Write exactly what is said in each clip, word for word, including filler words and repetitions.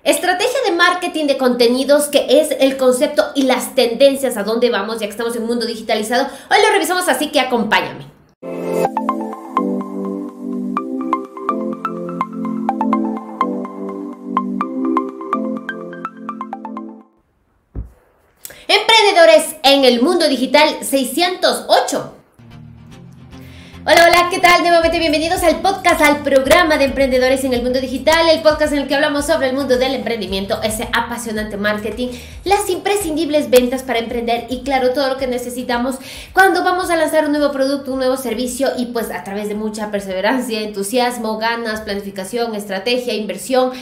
Estrategia de marketing de contenidos, que es el concepto y las tendencias a dónde vamos, ya que estamos en un mundo digitalizado. Hoy lo revisamos, así que acompáñame. Emprendedores en el mundo digital seiscientos ocho. Hola, hola, ¿qué tal? Nuevamente bienvenidos al podcast, al programa de Emprendedores en el Mundo Digital, el podcast en el que hablamos sobre el mundo del emprendimiento, ese apasionante marketing, las imprescindibles ventas para emprender y claro, todo lo que necesitamos cuando vamos a lanzar un nuevo producto, un nuevo servicio y pues a través de mucha perseverancia, entusiasmo, ganas, planificación, estrategia, inversión.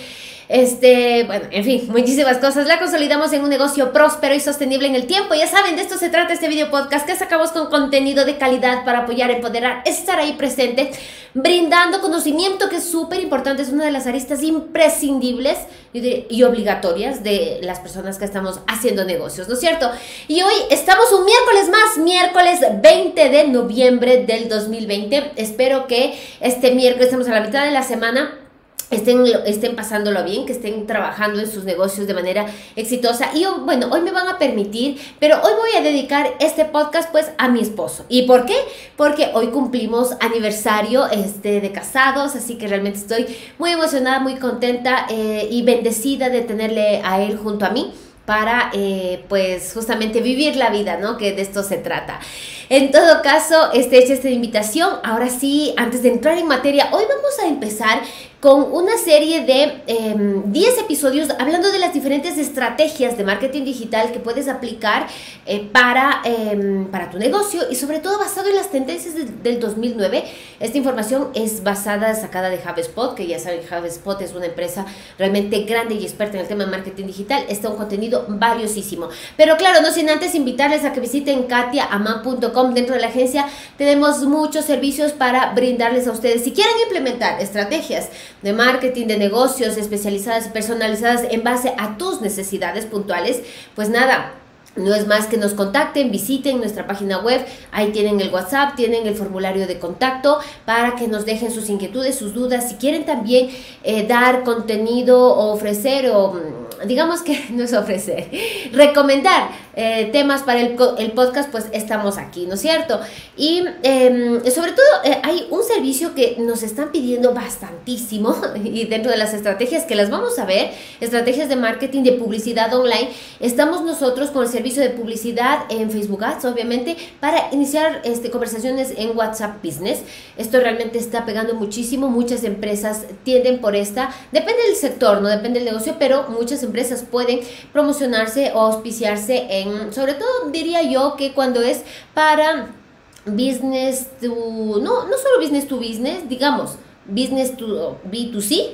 Este, bueno, en fin, muchísimas cosas. La consolidamos en un negocio próspero y sostenible en el tiempo. Ya saben, de esto se trata este video podcast, que sacamos con contenido de calidad para apoyar, empoderar, estar ahí presente, brindando conocimiento, que es súper importante, es una de las aristas imprescindibles y, y obligatorias de las personas que estamos haciendo negocios, ¿no es cierto? Y hoy estamos un miércoles más, miércoles veinte de noviembre del dos mil veinte. Espero que este miércoles, estamos a la mitad de la semana, Estén, estén pasándolo bien, que estén trabajando en sus negocios de manera exitosa. Y bueno, hoy me van a permitir, pero hoy voy a dedicar este podcast pues a mi esposo. ¿Y por qué? Porque hoy cumplimos aniversario este, de casados, así que realmente estoy muy emocionada, muy contenta eh, y bendecida de tenerle a él junto a mí para eh, pues justamente vivir la vida, ¿no? Que de esto se trata. En todo caso, este, hecha esta invitación, ahora sí, antes de entrar en materia, hoy vamos a empezar con una serie de eh, diez episodios hablando de las diferentes estrategias de marketing digital que puedes aplicar eh, para, eh, para tu negocio y sobre todo basado en las tendencias de, del dos mil nueve. Esta información es basada, sacada de HubSpot, que ya saben, HubSpot es una empresa realmente grande y experta en el tema de marketing digital. Está un contenido valiosísimo. Pero claro, no sin antes invitarles a que visiten katia aman punto com. Dentro de la agencia tenemos muchos servicios para brindarles a ustedes. Si quieren implementar estrategias de marketing, de negocios especializadas y personalizadas en base a tus necesidades puntuales, pues nada, no es más que nos contacten, visiten nuestra página web, ahí tienen el WhatsApp, tienen el formulario de contacto para que nos dejen sus inquietudes, sus dudas. Si quieren también eh, dar contenido o ofrecer, o digamos que no es ofrecer, recomendar eh, temas para el, el podcast, pues estamos aquí, ¿no es cierto? Y eh, sobre todo eh, hay un servicio que nos están pidiendo bastantísimo y dentro de las estrategias que las vamos a ver, estrategias de marketing, de publicidad online, estamos nosotros con el servicio de publicidad en Facebook Ads, obviamente, para iniciar este, conversaciones en WhatsApp Business. Esto realmente está pegando muchísimo, muchas empresas tienden por esta, depende del sector, no depende del negocio, pero muchas empresas pueden promocionarse o auspiciarse en, sobre todo diría yo que cuando es para business to, no, no solo business to business, digamos, business to B dos C,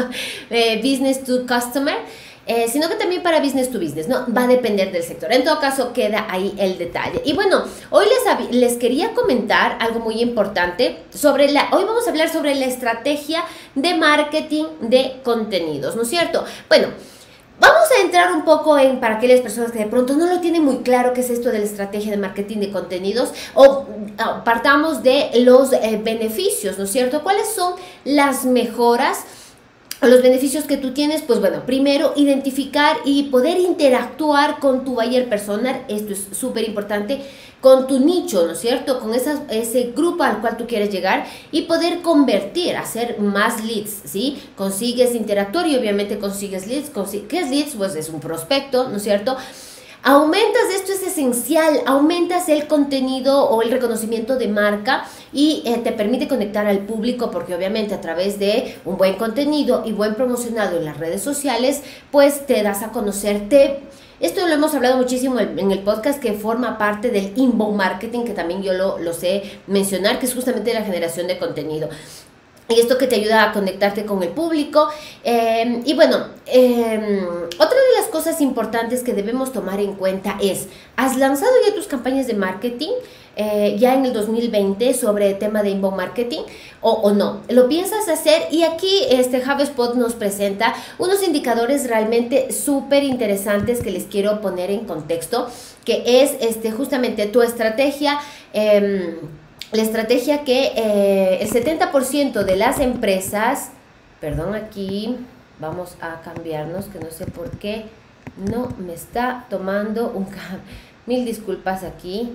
eh, business to customer, Eh, sino que también para business to business, ¿no? Va a depender del sector. En todo caso, queda ahí el detalle. Y bueno, hoy les, les quería comentar algo muy importante sobre la... Hoy vamos a hablar sobre la estrategia de marketing de contenidos, ¿no es cierto? Bueno, vamos a entrar un poco en, para aquellas personas que de pronto no lo tienen muy claro qué es esto de la estrategia de marketing de contenidos, o, o partamos de los eh, beneficios, ¿no es cierto? ¿Cuáles son las mejoras o los beneficios que tú tienes? Pues bueno, primero identificar y poder interactuar con tu buyer personal, esto es súper importante, con tu nicho, ¿no es cierto? Con esa, ese grupo al cual tú quieres llegar y poder convertir, hacer más leads, ¿sí? Consigues interactuar y obviamente consigues leads. Consigues, ¿qué es leads? Pues es un prospecto, ¿no es cierto? Aumentas, esto es esencial, aumentas el contenido o el reconocimiento de marca y eh, te permite conectar al público, porque obviamente a través de un buen contenido y buen promocionado en las redes sociales, pues te das a conocerte. Esto lo hemos hablado muchísimo en el podcast, que forma parte del inbound marketing, que también yo lo, lo sé mencionar, que es justamente la generación de contenido. Y esto que te ayuda a conectarte con el público. Eh, y bueno, eh, otra de las cosas importantes que debemos tomar en cuenta es, ¿has lanzado ya tus campañas de marketing eh, ya en el dos mil veinte sobre el tema de inbound marketing o, o no? ¿Lo piensas hacer? Y aquí este HubSpot nos presenta unos indicadores realmente súper interesantes que les quiero poner en contexto, que es este, justamente tu estrategia. Eh, La estrategia que eh, el setenta por ciento de las empresas, perdón aquí, vamos a cambiarnos, que no sé por qué no me está tomando un cambio. Mil disculpas aquí.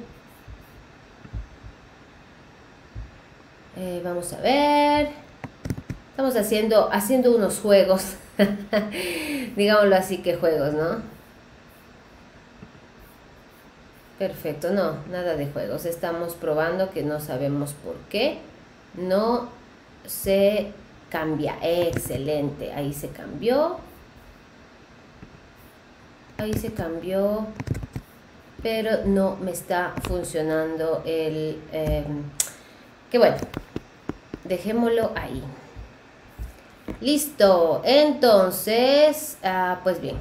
Eh, vamos a ver. Estamos haciendo, haciendo unos juegos. Digámoslo así, que juegos, ¿no? Perfecto, no, nada de juegos. Estamos probando que no sabemos por qué no se cambia. Excelente, ahí se cambió. Ahí se cambió. Pero no me está funcionando el... Eh, que bueno, dejémoslo ahí. Listo, entonces, ah, pues bien.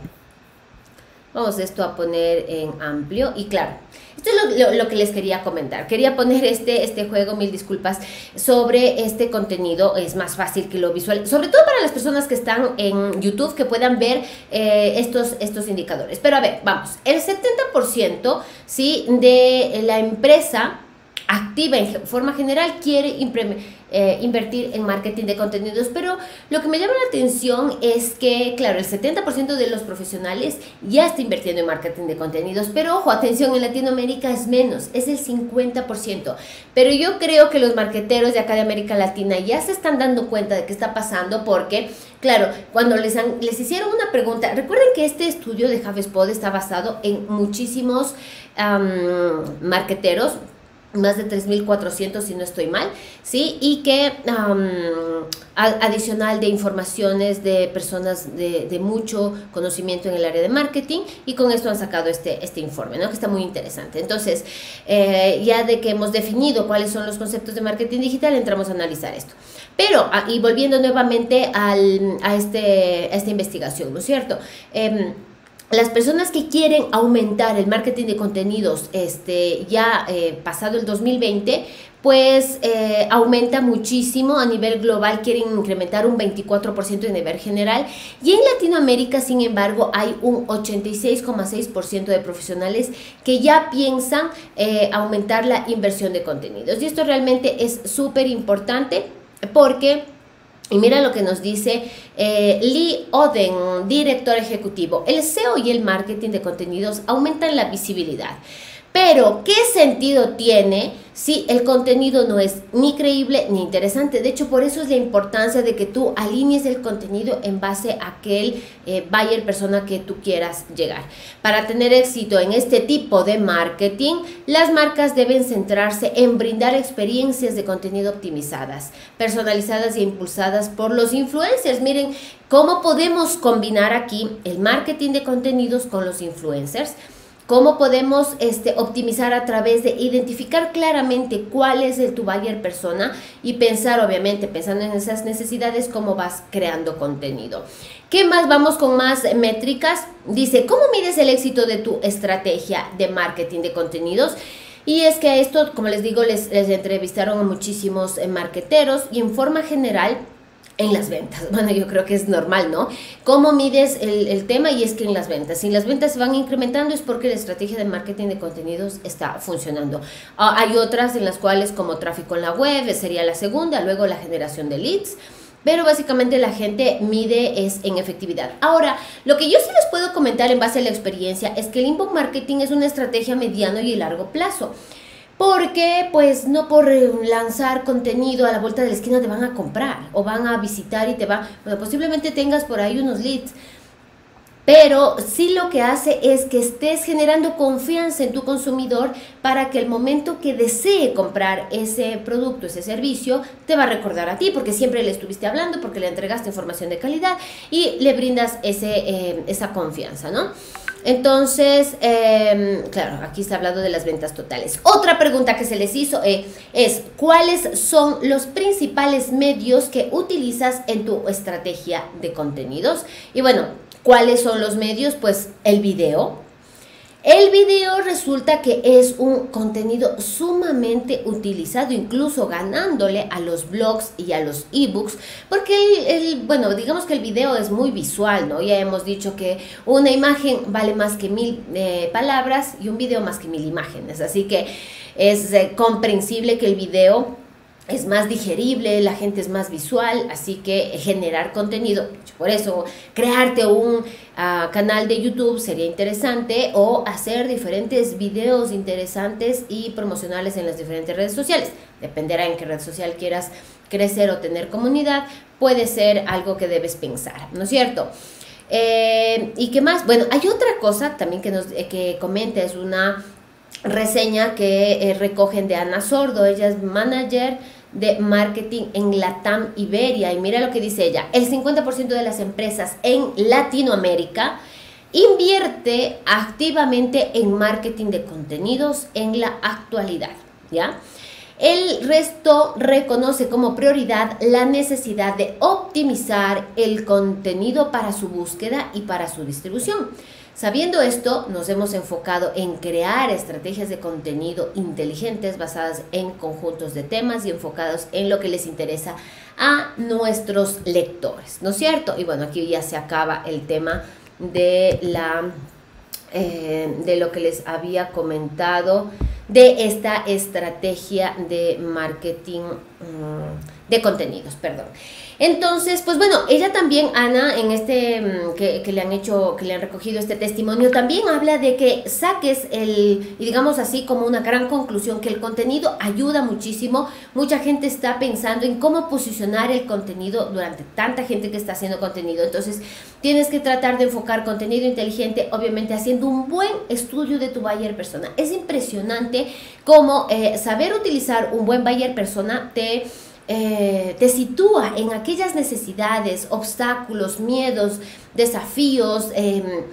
Vamos esto a poner en amplio y claro, esto es lo, lo, lo que les quería comentar. Quería poner este, este juego, mil disculpas, sobre este contenido. Es más fácil que lo visual, sobre todo para las personas que están en YouTube, que puedan ver eh, estos, estos indicadores. Pero a ver, vamos, el setenta por ciento, ¿sí?, de la empresa activa en forma general quiere eh, invertir en marketing de contenidos, pero lo que me llama la atención es que, claro, el setenta por ciento de los profesionales ya está invirtiendo en marketing de contenidos, pero ojo, atención, en Latinoamérica es menos, es el cincuenta por ciento, pero yo creo que los marketeros de acá de América Latina ya se están dando cuenta de qué está pasando, porque, claro, cuando les, han, les hicieron una pregunta, recuerden que este estudio de HubSpot está basado en muchísimos um, marketeros, más de tres mil cuatrocientos si no estoy mal, ¿sí? Y que um, adicional de informaciones de personas de, de mucho conocimiento en el área de marketing, y con esto han sacado este, este informe, ¿no?, que está muy interesante. Entonces, eh, ya de que hemos definido cuáles son los conceptos de marketing digital, entramos a analizar esto. Pero, y volviendo nuevamente al, a, este, a esta investigación, ¿no es cierto?, eh, las personas que quieren aumentar el marketing de contenidos este, ya eh, pasado el dos mil veinte, pues eh, aumenta muchísimo a nivel global, quieren incrementar un veinticuatro por ciento a nivel general, y en Latinoamérica, sin embargo, hay un ochenta y seis coma seis por ciento de profesionales que ya piensan eh, aumentar la inversión de contenidos, y esto realmente es súper importante porque... Y mira lo que nos dice eh, Lee Oden, director ejecutivo. El S E O y el marketing de contenidos aumentan la visibilidad. Pero, ¿qué sentido tiene si el contenido no es ni creíble ni interesante? De hecho, por eso es la importancia de que tú alinees el contenido en base a aquel eh, buyer, persona que tú quieras llegar. Para tener éxito en este tipo de marketing, las marcas deben centrarse en brindar experiencias de contenido optimizadas, personalizadas e impulsadas por los influencers. Miren, ¿cómo podemos combinar aquí el marketing de contenidos con los influencers? ¿Cómo podemos este, optimizar a través de identificar claramente cuál es el tu buyer persona y pensar, obviamente, pensando en esas necesidades, cómo vas creando contenido? ¿Qué más? Vamos con más métricas. Dice, ¿cómo mides el éxito de tu estrategia de marketing de contenidos? Y es que esto, como les digo, les, les entrevistaron a muchísimos eh, marketeros, y en forma general, en las ventas, bueno, yo creo que es normal, ¿no? ¿Cómo mides el, el tema? Y es que en las ventas, si las ventas se van incrementando, es porque la estrategia de marketing de contenidos está funcionando. Ah, hay otras en las cuales, como tráfico en la web, sería la segunda, luego la generación de leads, pero básicamente la gente mide es en efectividad. Ahora, lo que yo sí les puedo comentar en base a la experiencia es que el inbound marketing es una estrategia a mediano y largo plazo. Porque pues no por lanzar contenido a la vuelta de la esquina te van a comprar o van a visitar y te van, bueno, posiblemente tengas por ahí unos leads, pero sí lo que hace es que estés generando confianza en tu consumidor para que el momento que desee comprar ese producto, ese servicio, te va a recordar a ti, porque siempre le estuviste hablando, porque le entregaste información de calidad y le brindas ese, eh, esa confianza, ¿no? Entonces, eh, claro, aquí está hablando de las ventas totales. Otra pregunta que se les hizo eh, es, ¿cuáles son los principales medios que utilizas en tu estrategia de contenidos? Y bueno, ¿cuáles son los medios? Pues el video. El video resulta que es un contenido sumamente utilizado, incluso ganándole a los blogs y a los ebooks, porque el, el, bueno, digamos que el video es muy visual, ¿no? Ya hemos dicho que una imagen vale más que mil eh, palabras y un video más que mil imágenes, así que es eh, comprensible que el video es más digerible, la gente es más visual, así que generar contenido, por eso crearte un uh, canal de YouTube sería interesante, o hacer diferentes videos interesantes y promocionales en las diferentes redes sociales. Dependerá en qué red social quieras crecer o tener comunidad, puede ser algo que debes pensar, ¿no es cierto? Eh, ¿Y qué más? Bueno, hay otra cosa también que, nos, eh, que comenta, es una reseña que eh, recogen de Ana Sordo. Ella es manager de marketing en Latam Iberia, y mira lo que dice ella: el cincuenta por ciento de las empresas en Latinoamérica invierte activamente en marketing de contenidos en la actualidad, ¿ya? El resto reconoce como prioridad la necesidad de optimizar el contenido para su búsqueda y para su distribución. Sabiendo esto, nos hemos enfocado en crear estrategias de contenido inteligentes basadas en conjuntos de temas y enfocados en lo que les interesa a nuestros lectores, ¿no es cierto? Y bueno, aquí ya se acaba el tema de la eh, de lo que les había comentado de esta estrategia de marketing mmm, de contenidos, perdón. Entonces, pues bueno, ella también, Ana, en este que, que le han hecho, que le han recogido este testimonio, también habla de que saques el, y digamos así como una gran conclusión, que el contenido ayuda muchísimo. Mucha gente está pensando en cómo posicionar el contenido durante tanta gente que está haciendo contenido. Entonces, tienes que tratar de enfocar contenido inteligente, obviamente haciendo un buen estudio de tu buyer persona. Es impresionante cómo eh, saber utilizar un buen buyer persona te... Eh, te sitúa en aquellas necesidades, obstáculos, miedos, desafíos, eh,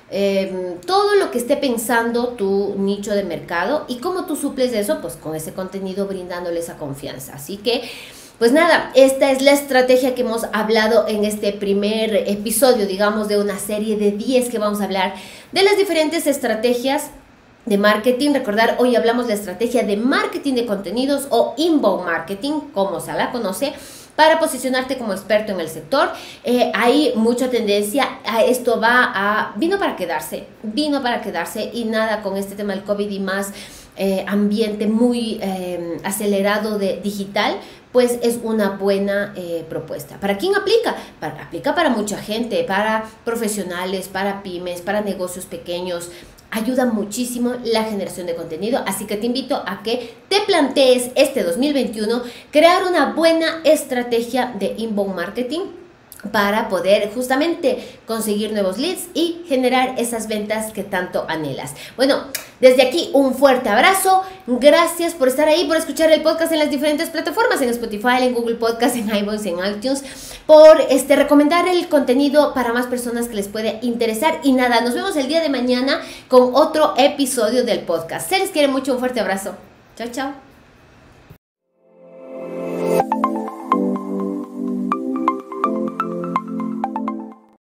eh, todo lo que esté pensando tu nicho de mercado, y cómo tú suples eso, pues con ese contenido, brindándole esa confianza. Así que, pues nada, esta es la estrategia que hemos hablado en este primer episodio, digamos, de una serie de diez que vamos a hablar de las diferentes estrategias de marketing. Recordar, hoy hablamos de la estrategia de marketing de contenidos, o inbound marketing, como se la conoce, para posicionarte como experto en el sector. Eh, hay mucha tendencia, a esto va a, vino para quedarse, vino para quedarse, y nada con este tema del COVID y más eh, ambiente muy eh, acelerado de digital, pues es una buena eh, propuesta. ¿Para quién aplica? Para, aplica para mucha gente, para profesionales, para pymes, para negocios pequeños. Ayuda muchísimo la generación de contenido, así que te invito a que te plantees este dos mil veintiuno crear una buena estrategia de inbound marketing para poder justamente conseguir nuevos leads y generar esas ventas que tanto anhelas. Bueno, desde aquí un fuerte abrazo, gracias por estar ahí, por escuchar el podcast en las diferentes plataformas, en Spotify, en Google Podcast, en iVoox, en iTunes, por este, recomendar el contenido para más personas que les puede interesar. Y nada, nos vemos el día de mañana con otro episodio del podcast. Se les quiere mucho, un fuerte abrazo. Chao, chao.